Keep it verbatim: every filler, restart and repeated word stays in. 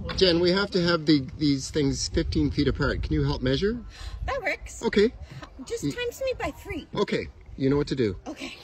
Jen, we have to have the, these things fifteen feet apart. Can you help measure? That works. Okay. Just times me by three. Okay. You know what to do. Okay.